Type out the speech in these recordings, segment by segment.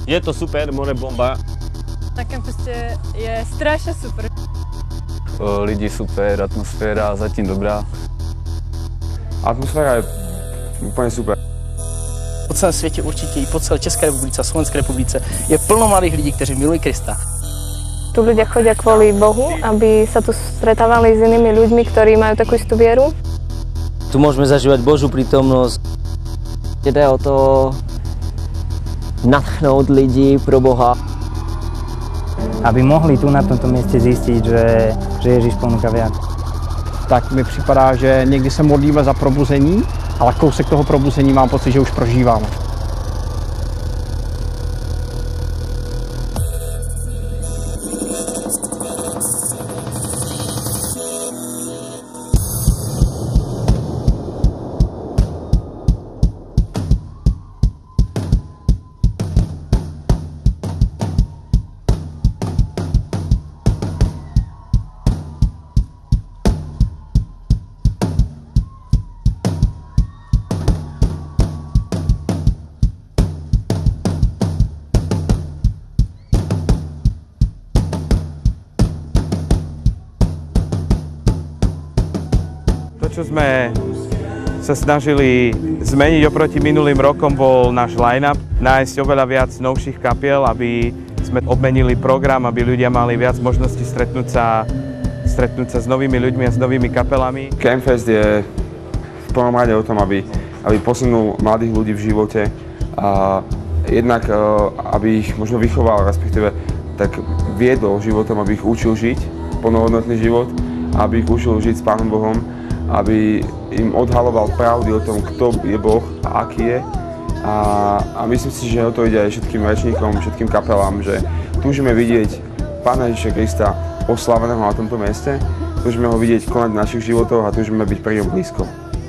Je to super, more bomba. Na Campfeste je strašne super. Lidi super, atmosféra zatím dobrá. Atmosféra je úplne super. Po celém světě určitě i po celé České republice a Slovenské republice je plno mladých lidí, kteří milují Krista. Tu ľudia chodia kvôli Bohu, aby sa tu stretávali s inými ľuďmi, ktorí majú takú istú vieru. Tu môžeme zažívať Božiu prítomnosť. Jde o to nadchnout lidi pro Boha. Aby mohli tu na tomto mieste zistiť, že Ježíš ponúka viac. Tak mi připadá, že někdy se modlíme za probuzení, ale kousek toho probuzení mám pocit, že už prožíváme. To, čo sme sa snažili zmeniť oproti minulým rokom, bol náš line-up. Nájsť oveľa viac novších kapiel, aby sme obmenili program, aby ľudia mali viac možností stretnúť sa s novými ľuďmi a s novými kapelami. Campfest je v prvom rade o tom, aby posunul mladých ľudí v živote a jednak, aby ich možno vychoval, respektíve tak viedol životom, aby ich učil žiť plnohodnotný život, aby ich učil žiť s Pánom Bohom, aby im odhaloval pravdy o tom, kto je Boh a aký je. A myslím si, že o to ide aj všetkým rečníkom, všetkým kapelám, že túžime vidieť Pána Ježiša Krista osláveného na tomto mieste, túžime ho vidieť konať v našich životoch a túžime byť pri ňom blízko.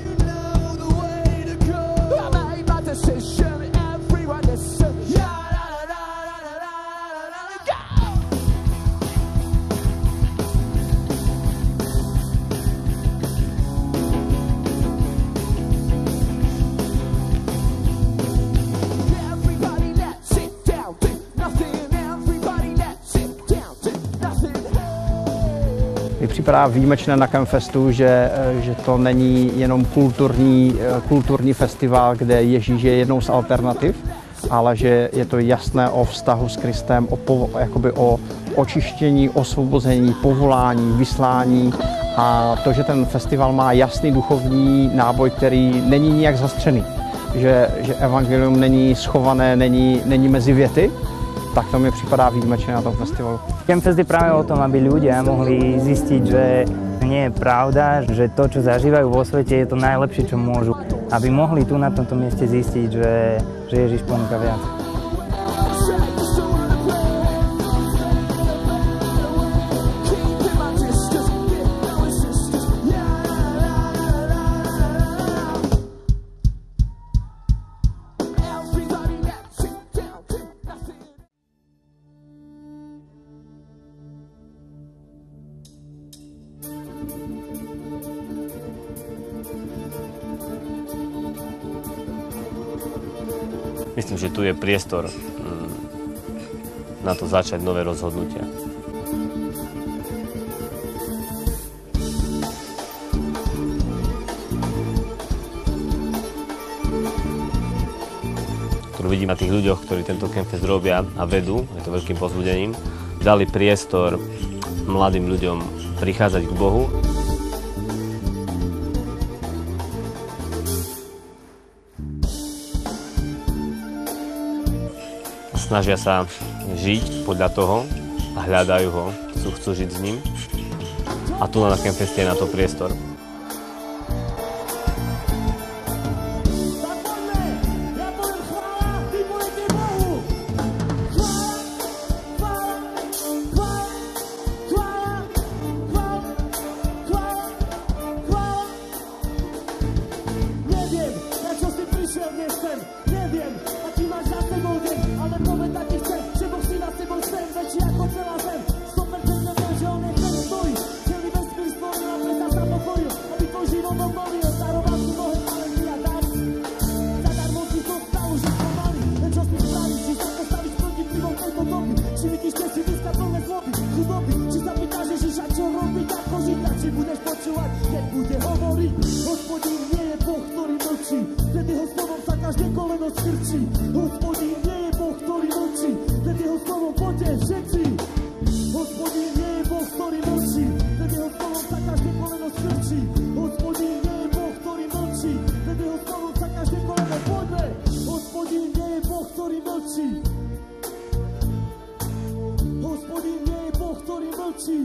Mi připadá výjimečné na Campfestu, že to není jenom kulturní festival, kde Ježíš je jednou z alternativ, ale že je to jasné o vztahu s Kristem, o očištění, osvobození, povolání, vyslání a to, že ten festival má jasný duchovní náboj, který není nijak zastřený, že evangelium není schované, není mezi věty, tak to mi připadá výjimečné na tom festivalu. Campfest je práve o tom, aby ľudia mohli zistiť, že nie je pravda, že to, čo zažívajú vo svete, je to najlepšie, čo môžu. Aby mohli tu na tomto mieste zistiť, že Ježiš ponúka viac. Myslím, že tu je priestor na to začať nové rozhodnutia. Ktorú vidím na tých ľuďoch, ktorí tento Campfest robia a vedú, je to veľkým povzbudením, dali priestor mladým ľuďom prichádzať k Bohu. Snažia sa žiť podľa toho a hľadajú ho, chcú žiť s ním. A tu na Campfeste je na to priestor. Ako celá zem, 100% že on je ten stojí, celý vesmír stvořil a predsa sa pokoril. Hospodín nie je Boh, ktorý mlčí, pred jeho slovom sa každé koleno skrčí. Hospodín nie je Boh, ktorý mlčí, pred jeho slovom poďte všetci. Hospodín nie je Boh, ktorý mlčí, pred jeho slovom sa každé koleno skrčí. Hospodín nie je Boh, ktorý mlčí, pred jeho slovom sa každé koleno poďme. Hospodín nie je Boh, ktorý mlčí. Hospodín nie je Boh, ktorý mlčí.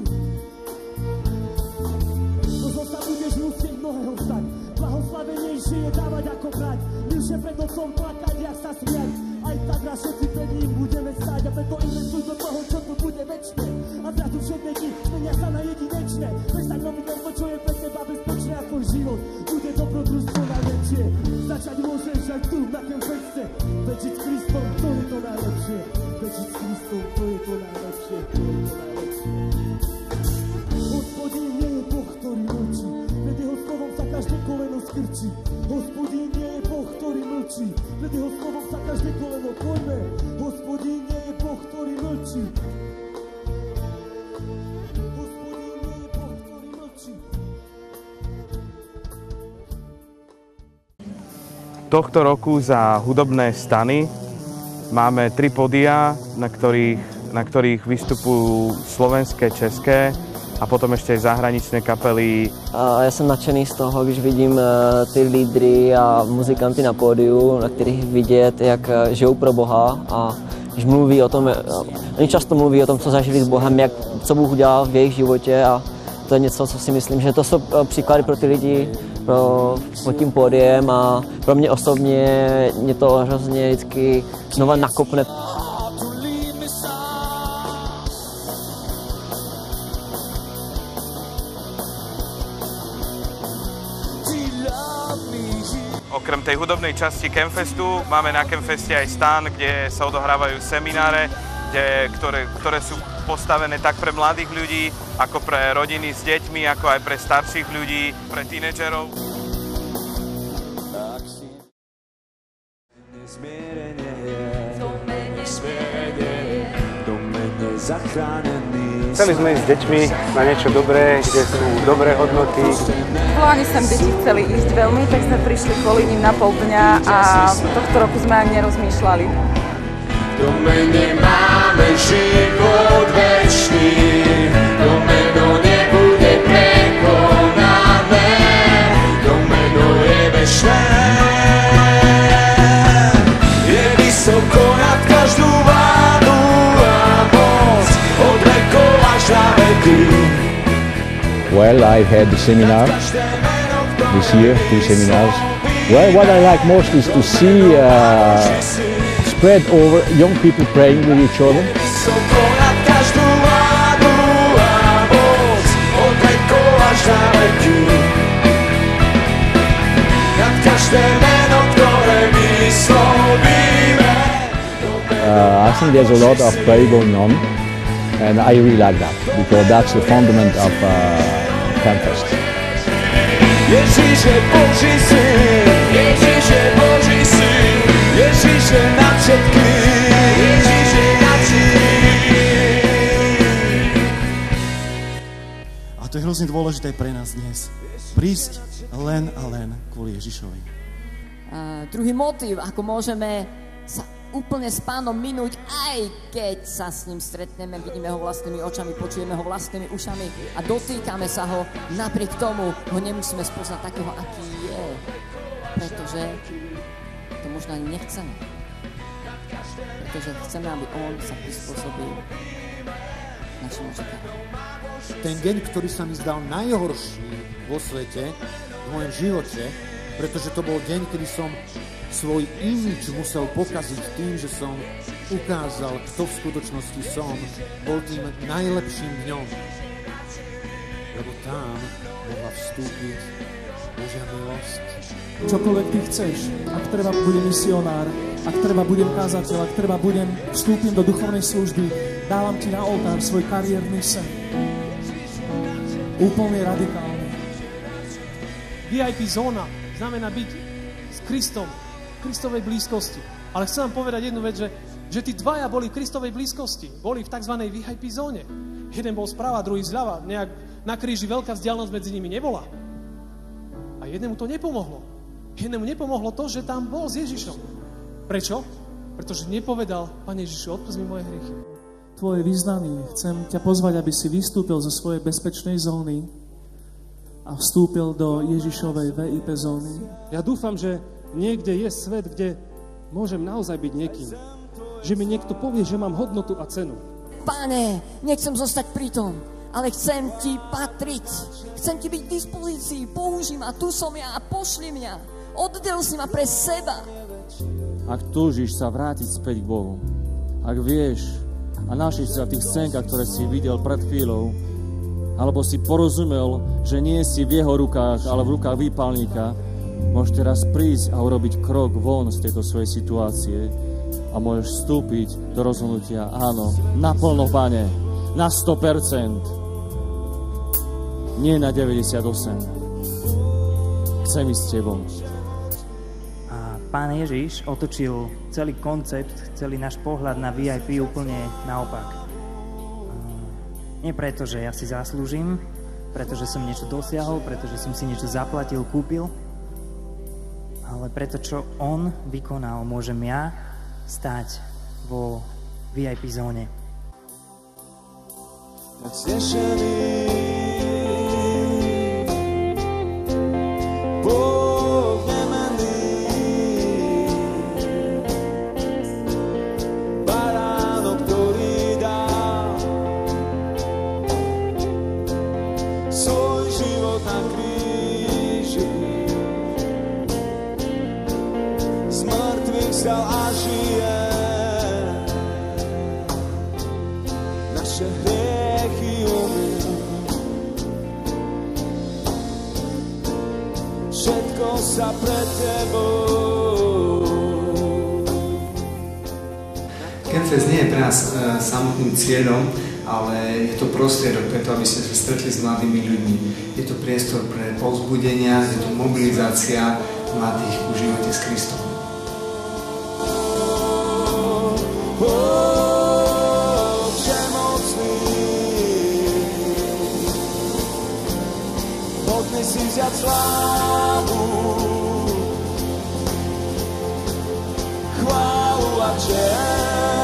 Možno sa budeš musieť mnohého vstať. Blahoslavenejšie je dávať ako brať. Milšie pred nocom plakať, jak sa smiať. Aj tak raz všetci pred ním budeme stáť. A preto investuj do toho, čo tu bude večné. A zrazu všetné dni zmenia sa na jedinečné. Veď tak robiť len to, čo je pre teba bezpečné a tvoj život bude dobrodružstvo najväčšie. Začať môžeš aj tu, na Campfeste. Veď žiť s Kristom, to je to najlepšie. Veď žiť s Kristom, to je to najlepšie. To je to najlepšie. Hospodín nie je Boh, ktorý mlčí, pred jeho slovom sa každé koleno skrčí. Hospodín nie je Boh, ktorý mlčí, pred jeho slovom sa každé koleno pojme. Hospodín nie je Boh, ktorý mlčí. Hospodín nie je Boh, ktorý mlčí. Tohto roku za hudobné stany máme 3 pódia, na ktorých vystupujú slovenské, české a potom ešte aj zahraničné kapely. A ja som nadšený z toho, když vidím ty lídry a muzikanty na pódiu, na kterých vidět, jak žijou pro Boha a když mluví o tom, oni často mluví o tom, co zažili s Bohem, co Bůh udělal v jejich životě a to je něco, co si myslím, že to jsou příklady pro ty lidi pod tím pódiem a pro mě osobně mě to hrozně vždycky znova nakopne. Okrem tej hudobnej časti Campfestu máme na Campfeste aj stan, kde sa odohrávajú semináre, ktoré sú postavené tak pre mladých ľudí, ako pre rodiny s deťmi, ako aj pre starších ľudí, pre tínedžerov. Chceli sme ísť s deťmi na niečo dobré, kde sú dobré hodnoty. Chalani sem deti chceli ísť veľmi, tak sme prišli kvôli ním na pol dňa a tohto roku sme ani nerozmýšľali. To mene máme život večný, to meno nebude prekonané, to meno je večné. Je vysoko nad každú vládu a moc, od vekov až na veky. Well, I had the seminar this year, 2 seminars. Well, what I like most is to see spread over young people praying with each other. I think there's a lot of prayer going on, and I really like that because that's the fundament of Campfest. Ježíš je Boží syn, Ježíš je Boží syn, Ježíš je nad všetkým, Ježíš je nad všetkým. A to je hrozne dôležité pre nás dnes. Prísť len a len kvôli Ježišovi. Druhý motív, ako môžeme sa úplne s Pánom minúť, aj keď sa s ním stretneme, vidíme ho vlastnými očami, počujeme ho vlastnými ušami a dotýkame sa ho, napriek tomu ho nemusíme spoznať takého, aký je, pretože to možno ani nechceme. Pretože chceme, aby on sa prispôsobil našim očakávaniam. Ten deň, ktorý sa mi zdal najhorší vo svete, v mojom živote, pretože to bol deň, kedy som svoj imidž musel pokaziť tým, že som ukázal, kto v skutočnosti som, bol tým najlepším dňom. Lebo tam mohla vstúpiť Božia milosť. Čokoľvek ty chceš, ak treba budem misionár, ak treba budem kázateľ, ak treba vstúpim do duchovnej služby, dávam ti na oltár svoj kariérny sen. Úplne radikálne. VIP zóna znamená byť s Kristom, v Kristovej blízkosti. Ale chcem vám povedať jednu vec, že tí dvaja boli v Kristovej blízkosti. Boli v tzv. VIP zóne. Jeden bol sprava, druhý zľava. Nejak na kríži veľká vzdialenosť medzi nimi nebola. A A jednému to nepomohlo. Jednému nepomohlo to, že tam bol s Ježišom. Prečo? Pretože nepovedal: Pane Ježišu, odpusť mi moje hriechy. Tvoje vyznanie, chcem ťa pozvať, aby si vystúpil zo svojej bezpečnej zóny a vstúpil do Ježišovej VIP zóny. Ja dúfam, že niekde je svet, kde môžem naozaj byť niekým. Že mi niekto povie, že mám hodnotu a cenu. Pane, nechcem zostať pri tom, ale chcem ti patriť. Chcem ti byť k dispozícii. Použij ma, tu som ja, pošli mňa. Oddel si ma pre seba. Ak túžiš sa vrátiť späť k Bohu, ak vieš a našiš sa v tých scénkach, ktoré si videl pred chvíľou, alebo si porozumel, že nie si v jeho rukách, ale v rukách výpalníka, môžeš teraz prísť a urobiť krok von z tejto svojej situácie a môžeš vstúpiť do rozhodnutia: áno, naplno, Pane, na 100%, nie na 98%. Chcem ísť s Tebou. A Pán Ježiš otočil celý koncept, celý náš pohľad na VIP úplne naopak. Nie preto, že ja si zaslúžim, pretože som niečo dosiahol, pretože som si niečo zaplatil, kúpil, ale preto, čo on vykonal, môžem ja stáť vo VIP zóne. Campfest nie je pre nás samotným cieľom, ale je to prostriedok preto, aby sme sa stretli s mladými ľuďmi. Je to priestor pre povzbudenia, je to mobilizácia mladých ku živote s Kristom. Poďme si vziať slávu, chválu a čest.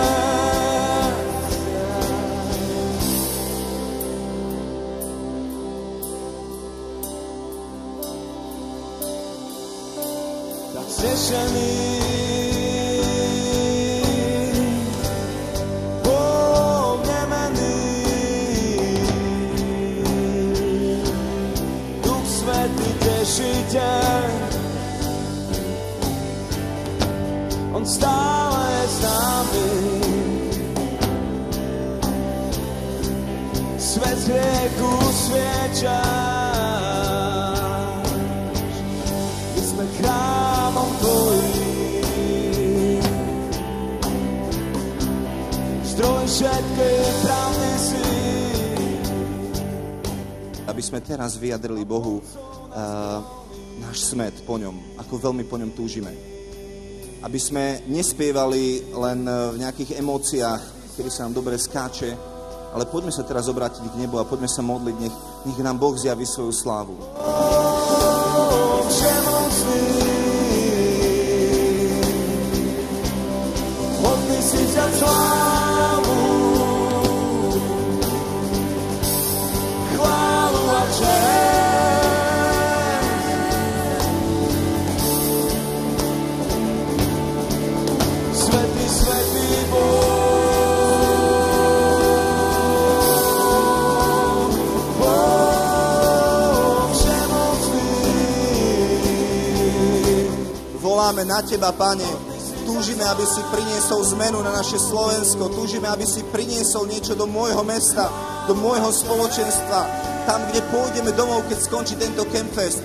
Tak zřešený, pohnemený, Duch Svätý Tešiteľ, on stále je s nami. Svet z hriechu svieča, my sme chrámom tvojím. Zdroj všetkej pravdy si. Aby sme teraz vyjadrili Bohu náš smet po ňom, ako veľmi po ňom túžime. Aby sme nespievali len v nejakých emóciách, kedy sa nám dobre skáče, ale poďme sa teraz obrátiť k nebu a poďme sa modliť, nech nám Boh zjaví svoju slávu. Poďme si vziať slávu, chválu a čest. Svätý Boh všemocný. Voláme na Teba, Pane. Túžime, aby si priniesol zmenu na naše Slovensko. Túžime, aby si priniesol niečo do môjho mesta, do môjho spoločenstva. Tam, kde pôjdeme domov, keď skončí tento Campfest.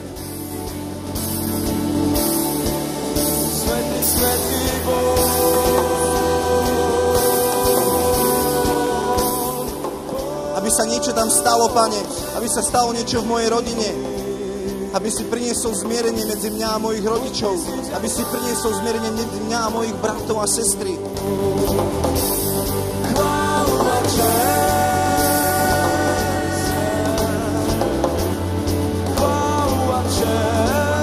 Svätý aby sa niečo tam stalo, Pane, aby sa stalo niečo v mojej rodine, aby si priniesol zmierenie medzi mňa a mojich rodičov, aby si priniesol zmierenie medzi mňa a mojich bratov a sestry. Chválu a čest, chválu a čest.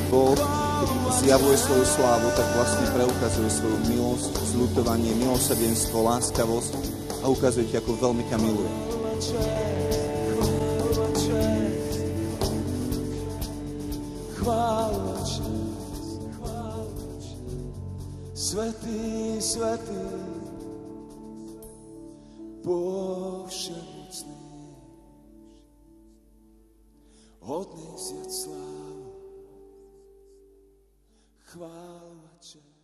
Boh, keď zjavuje svoju slávu, tak vlastne preukazuje svoju milosť, zľutovanie, milosrdenstvo, láskavosť a ukazuje ti, ako veľmi ťa miluje. Chvála Svätý, svätý, Boh všemocný, hodný zjať slávu, chvála Ťa.